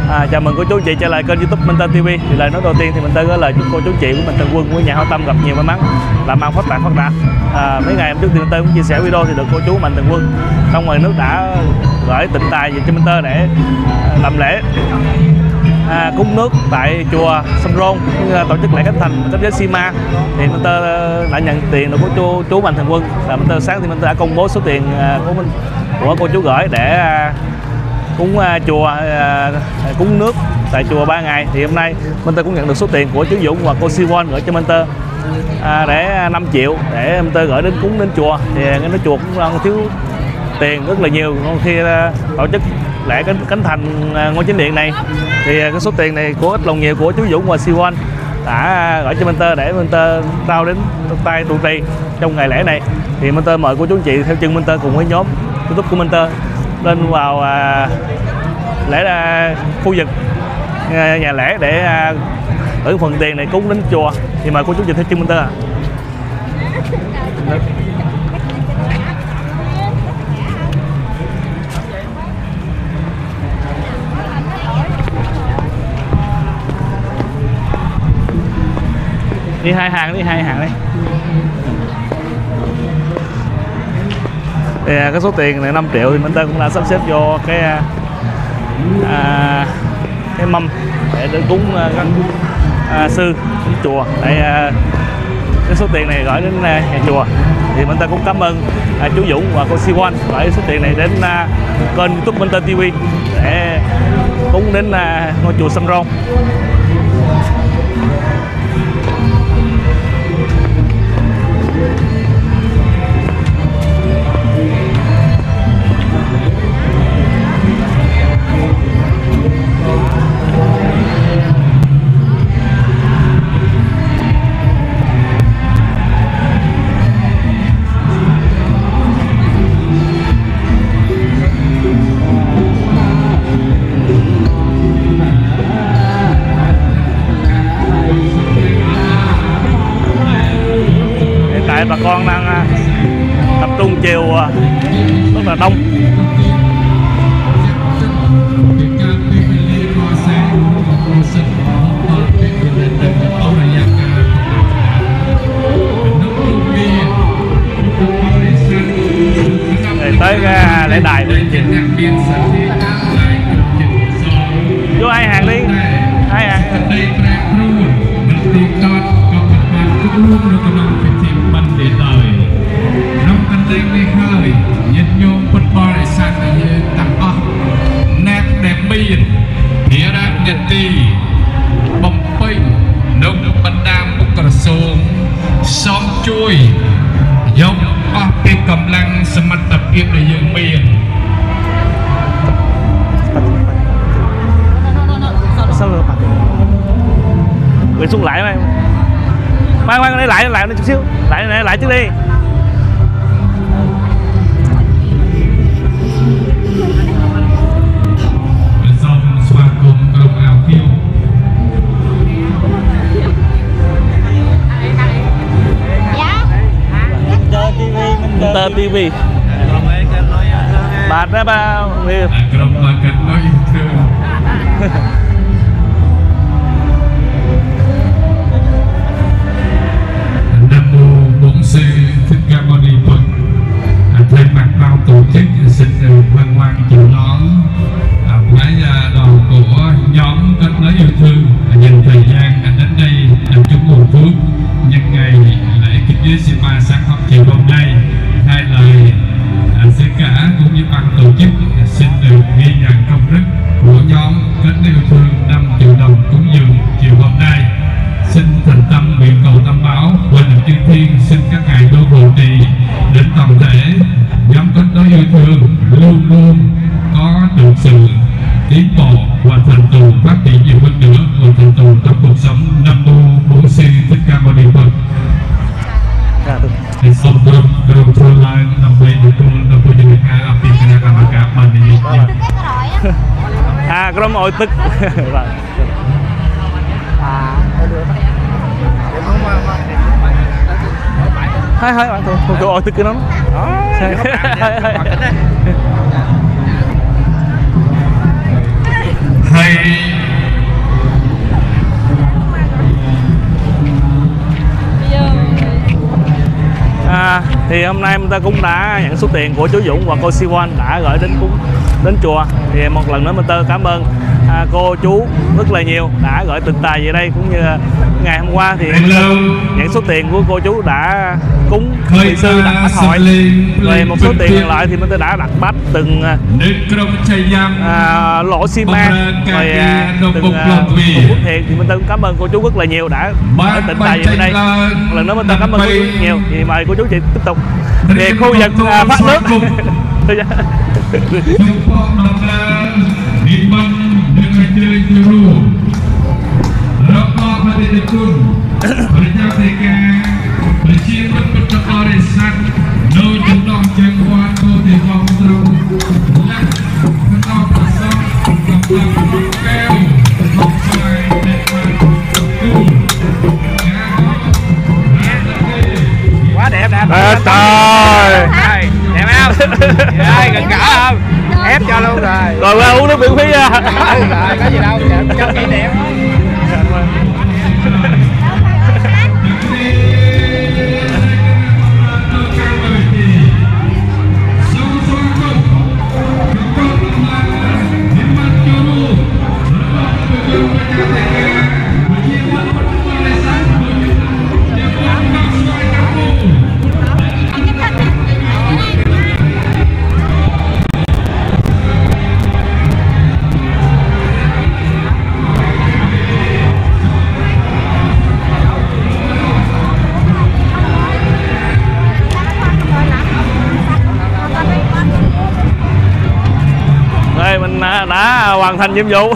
Chào mừng cô chú chị trở lại kênh YouTube Minh Tơ TV. Thì lời nói đầu tiên thì Minh Tơ gửi lời chúc cô chú chị của Minh Tơ Quân của nhà hảo tâm gặp nhiều may mắn, làm ăn phát đạt. Mấy ngày hôm trước thì Minh Tơ cũng chia sẻ video thì được cô chú Mạnh Thường Quân trong ngoài nước đã gửi tịnh tài về cho Minh Tơ để làm lễ cúng nước tại chùa Sâm Rôn, tổ chức lễ khánh thành kết giới Sima. Thì Minh Tơ đã nhận tiền được của chú Mạnh Thường Quân. Minh Tơ sáng thì Minh Tơ đã công bố số tiền của cô chú gửi để cúng chùa, cúng nước tại chùa 3 ngày. Thì hôm nay Minh Tơ cũng nhận được số tiền của chú Dũng và cô Siwon gửi cho Minh Tơ để 5 triệu để Minh Tơ gửi đến cúng đến chùa. Thì cái nói chùa cũng đang thiếu tiền rất là nhiều khi tổ chức lễ khánh thành ngôi chính điện này. Thì cái số tiền này của ít lòng nhiều của chú Dũng và Siwon đã gửi cho Minh Tơ để Minh Tơ trao đến tay trụ trì trong ngày lễ này. Thì Minh Tơ mời cô chú anh chị theo chân Minh Tơ cùng với nhóm YouTube của Minh Tơ lên vào lễ khu vực nhà lễ để gửi phần tiền này cúng đến chùa. Thì mời cô chú chị theo chân Minh Tơ. Đi hai hàng đi. Thì cái số tiền này 5 triệu thì Minh Tơ cũng đã sắp xếp vô cái mâm để cúng các sư đến chùa. Để cái số tiền này gửi đến nhà chùa. Thì Minh Tơ cũng cảm ơn chú Dũng và cô Siwon gửi số tiền này đến kênh YouTube Minh Tơ TV để cúng đến ngôi chùa Sâm Rôn. Bà con đang tập trung chiều rất là đông. Để tới lễ đài vô hai hàng đi, hai hàng. Để đời trong căn đêm đi khơi nhân nhôm phân bò để sang để tặng óc nét đẹp miền phía ra nhật tì bồng pinh nông bần đam bốc cờ sông xóm chui dòng óc cái cầm lăng sầm mặt tập kiếp để dựng miền sao rồi gửi xuống lại mày mang lại chút xíu, lại trước đi. Minh Tơ TV. Bạn đó bao nhiêu? Sư Thích Ca Mâu Ni Phật thay mặt ban tổ chức xin hoan hoan chịu đón cái đoàn của nhóm kết nối yêu thương dành thời gian đến đây chúng nguồn phước nhân ngày lễ kết giới Sima sáng học chiều hôm nay. Hai lời xin cả cũng như ban tổ chức xin được ghi nhận công đức của nhóm kết nối yêu thương 5 triệu đồng cúng dường chiều hôm nay. Xin thành tâm nguyện cầu tam bảo quên được chư thiên, xin các ngài đô hộ trì đến toàn thể nhóm kết nối yêu thương luôn luôn có được sự tiến bộ và thành tựu phát triển nhiều hơn nữa và thành tựu trong cuộc sống. Nam mô Bổn Sư Thích Ca Mâu Ni Phật. Thì xong đường thua lại nằm bên được tuôn nằm bên được hai api kena kamaka mandi. Cái đó tức. Hai bạn tôi ôi tức cái nó. thầy. Thì hôm nay chúng ta cũng đã nhận số tiền của chú Dũng và cô Siwan đã gửi đến chùa. Thì một lần nữa mình cảm ơn cô chú rất là nhiều đã gửi tình tài về đây, cũng như ngày hôm qua thì nhận số tiền của cô chú đã cúng vị sư đặt bát hội. Rồi một số tiền còn lại thì mình đã đặt bát từng lỗ xi măng rồi từng bút thiền. Thì mình cũng cảm ơn cô chú rất là nhiều đã gửi tình tài về đây. Một lần nữa mình cảm ơn cô chú nhiều. Thì mời cô chú chị tiếp tục về khu vực phát nước. Quá đẹp nè. Trời Đẹp không? Đây gần cả không? Ép cho luôn rồi. Rồi qua uống nước miễn phí nha. Rồi có gì đâu, cho kỷ niệm. Đây mình đã hoàn thành nhiệm vụ.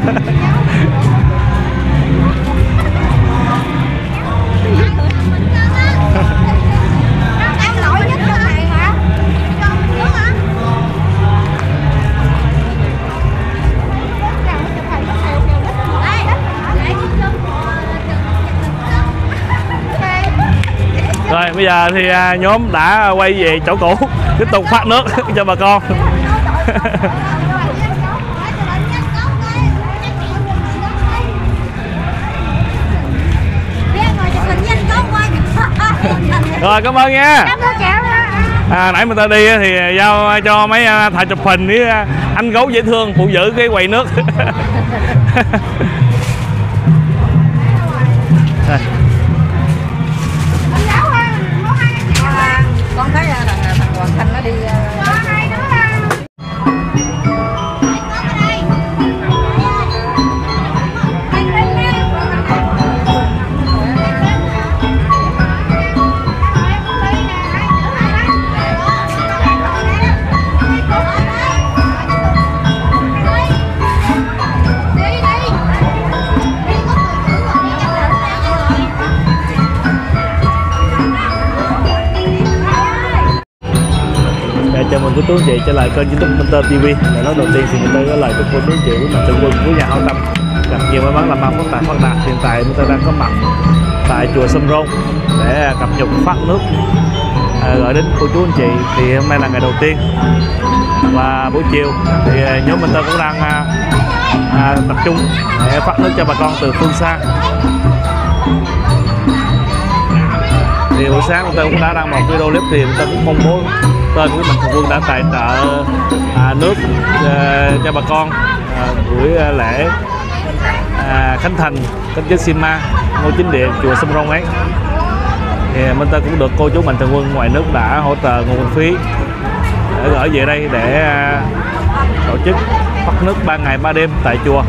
Rồi bây giờ thì nhóm đã quay về chỗ cũ tiếp tục phát nước cho bà con. Rồi cảm ơn nha. Nãy mình ta đi thì giao cho mấy thợ chụp hình với anh gấu dễ thương phụ giữ cái quầy nước. Con thấy thằng Hoàng Thanh nó đi chào mừng cô chú anh chị trở lại kênh YouTube Minh Tơ TV. Để nói đầu tiên thì Minh Tơ gửi lời chúc cô chú anh chị với mạnh thường quân của nhà hảo tâm gặp nhiều may mắn, làm ăn phát tài phát đạt. Hiện tại Minh Tơ đang có mặt tại chùa Sâm Rôn để cập nhật phát nước gửi đến cô chú anh chị. Thì hôm nay là ngày đầu tiên và buổi chiều thì nhóm Minh Tơ cũng đang tập trung để phát nước cho bà con từ phương xa. Thì buổi sáng Minh Tơ cũng đã đăng một video clip thì Minh Tơ cũng công bố tên của mạnh thường quân đã tài trợ nước cho bà con buổi lễ khánh thành kết giới Sima ngôi chính điện chùa Sâm Rôn ấy. Thì Minh Tơ cũng được cô chú mạnh thường quân ngoài nước đã hỗ trợ nguồn phí để gửi về đây để tổ chức phát nước 3 ngày 3 đêm tại chùa.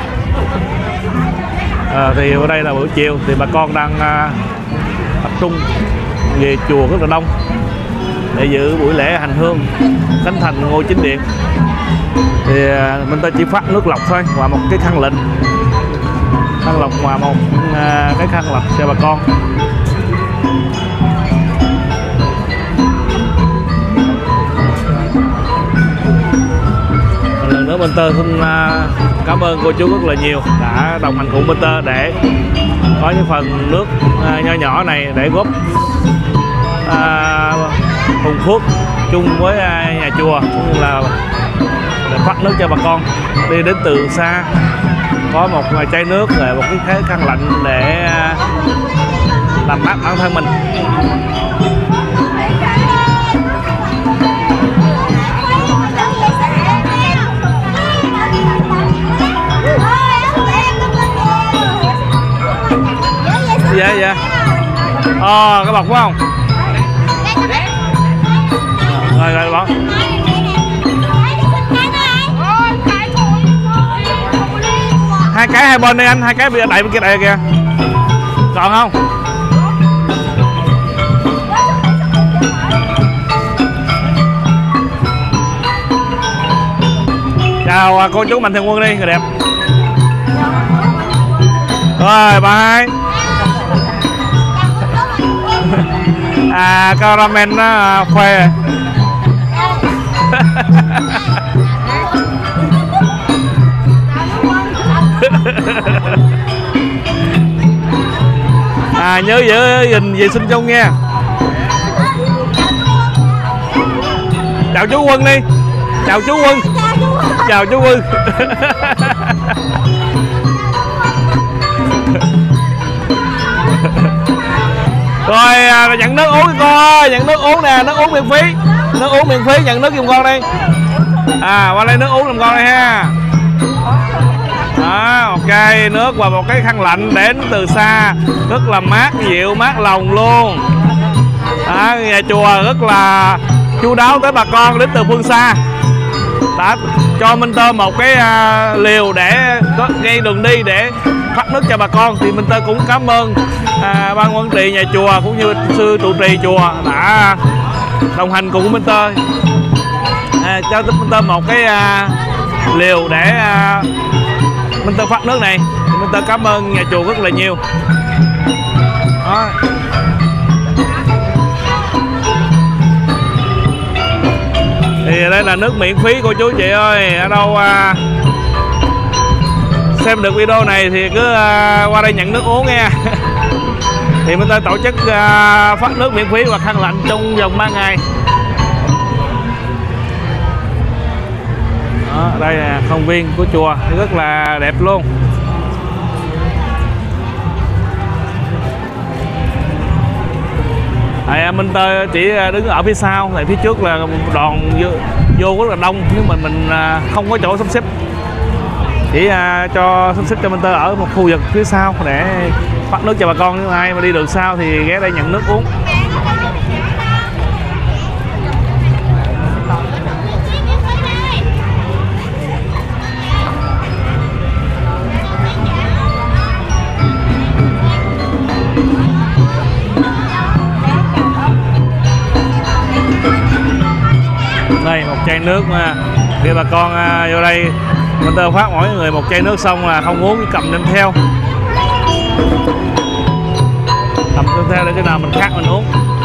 Thì ở đây là buổi chiều thì bà con đang tập trung về chùa rất là đông để dự buổi lễ hành hương khánh thành ngôi chính điện. Thì mình ta chỉ phát nước lọc thôi và một cái khăn lệnh, khăn lọc và một cái khăn lọc cho bà con. Một lần nữa Minh Tơ xin cảm ơn cô chú rất là nhiều đã đồng hành cùng Minh Tơ để có những phần nước nho nhỏ này để góp hùng phước chung với nhà chùa cũng như là để phát nước cho bà con đi đến từ xa có một chai nước rồi một cái khăn lạnh để làm mát bản thân mình. Dạ cái bọc phải không? Rồi bọc. Hai cái hai bên đi anh, hai cái bị đẩy bên kia đẩy kìa. Còn không? Chào cô chú Mạnh Thường Quân đi, người đẹp. Rồi bye. Caramel nó khoe. Nhớ giữ gìn vệ sinh chung nha. Chào chú Quân đi. Chào chú Quân. Chào chú Quân. Rồi nhận nước uống con, nhận nước uống nè, nước uống miễn phí. Nước uống miễn phí, nhận nước giùm con đi. Qua đây nước uống giùm con đây ha. Ok, nước và một cái khăn lạnh đến từ xa, rất là mát dịu, mát lòng luôn. Nhà chùa rất là chu đáo tới bà con đến từ phương xa, đã cho Minh Tơ một cái liều để có ngay đường đi để phát nước cho bà con. Thì Minh Tơ cũng cảm ơn ban quản trị nhà chùa cũng như sư trụ trì chùa đã đồng hành cùng Minh Tơ, cho Minh Tơ một cái liều để Minh Tơ phát nước này. Thì Minh Tơ cảm ơn nhà chùa rất là nhiều. Đó. Thì đây là nước miễn phí cô chú chị ơi. Ở đâu xem được video này thì cứ qua đây nhận nước uống nha. Thì Minh Tơ tổ chức phát nước miễn phí và khăn lạnh trong vòng 3 ngày. Đó, đây là công viên của chùa rất là đẹp luôn. Minh Tơ chỉ đứng ở phía sau, tại phía trước là đoàn vô rất là đông, nhưng mà mình không có chỗ sắp xếp, chỉ cho sắp xếp cho Minh Tơ ở một khu vực phía sau để phát nước cho bà con. Nếu ai mà đi đường sau thì ghé đây nhận nước uống. Đây một chai nước mà khi bà con vô đây Minh Tơ phát mỗi người một chai nước xong là không uống cầm đem theo, cầm đem theo để cái nào mình khác mình uống.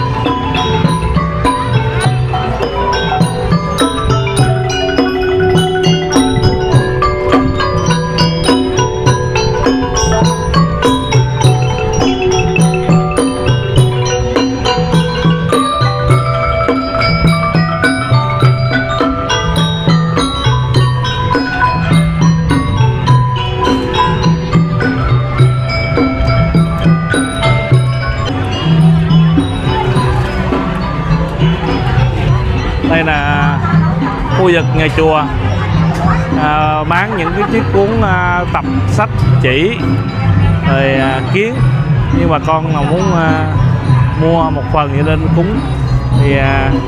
Đây là khu vực nhà chùa bán những cái chiếc cuốn tập sách chỉ rồi kiến, nhưng mà con nào muốn mua một phần vậy lên cúng thì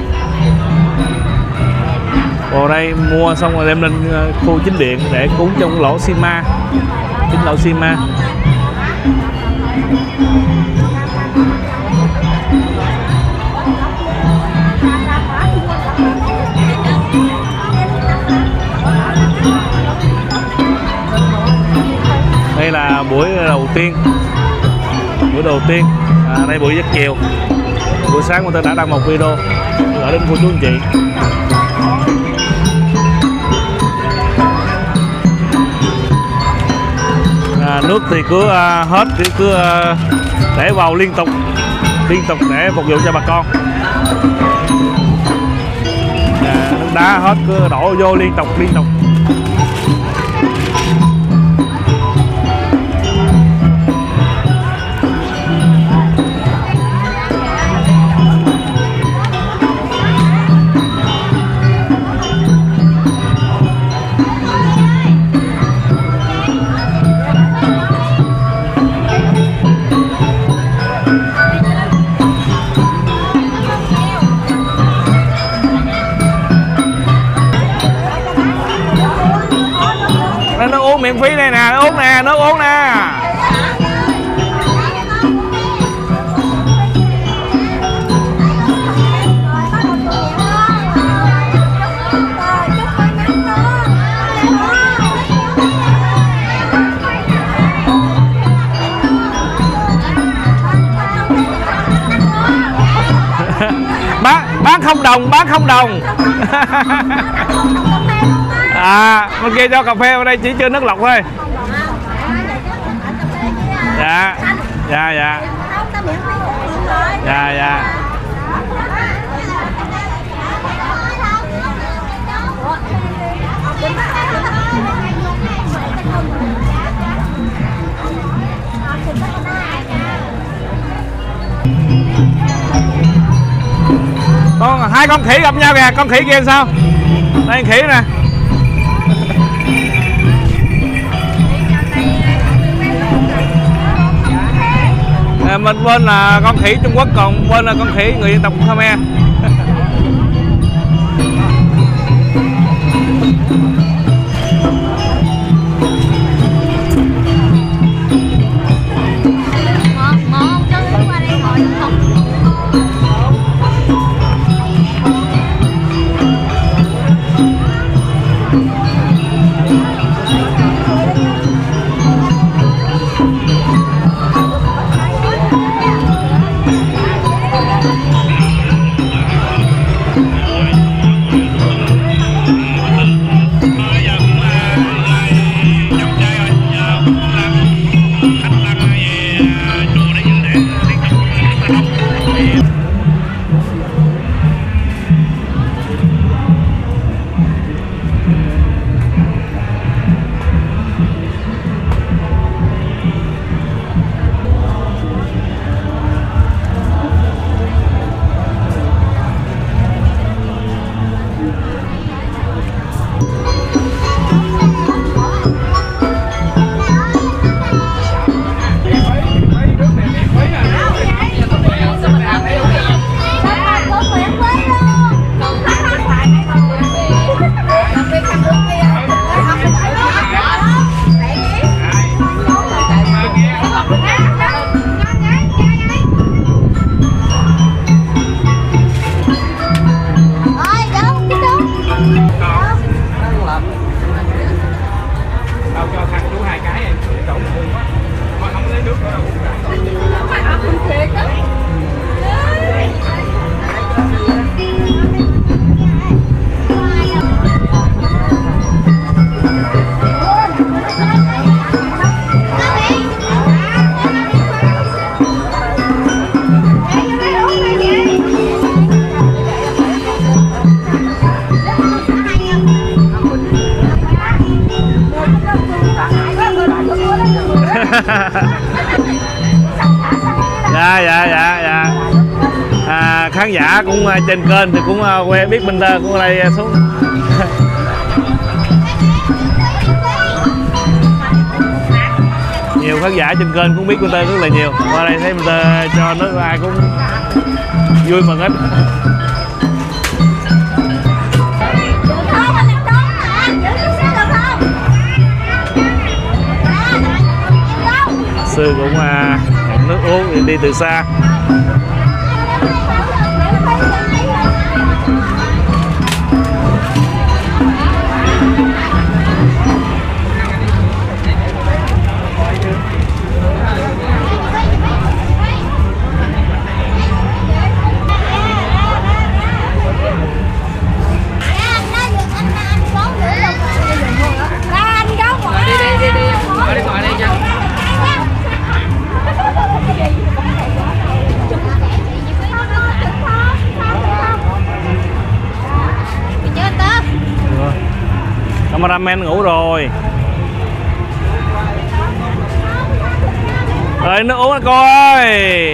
vào đây mua xong rồi đem lên khu chính điện để cúng trong lỗ xi ma, chính lỗ xi ma. Đây là buổi đầu tiên, đây buổi giấc chiều. Buổi sáng tôi đã đăng một video gửi đến cô chú anh chị. Nước thì cứ hết thì cứ để vào liên tục để phục vụ cho bà con. Nước đá hết cứ đổ vô liên tục. miễn phí đây nè, uống nè, nước uống nè. Bán không đồng, bán không đồng. À, bên kia cho cà phê, ở đây chỉ chưa nước lọc thôi. Dạ, dạ, dạ. Dạ, dạ. Con hai con khỉ gặp nhau kìa, con khỉ kia sao? Đây khỉ nè. Mình bên là con khỉ Trung Quốc, còn bên là con khỉ người dân tộc Khmer. Dạ, dạ, dạ, dạ. Khán giả cũng trên kênh thì cũng quen biết Minh Tơ cũng ở đây xuống. Nhiều khán giả trên kênh cũng biết Minh Tơ rất là nhiều. Qua đây thấy Minh Tơ cho nước ai cũng vui mừng hết. Sư cũng hẹn nước uống đi từ xa. Cameraman ngủ rồi. Rồi nước uống cô ơi.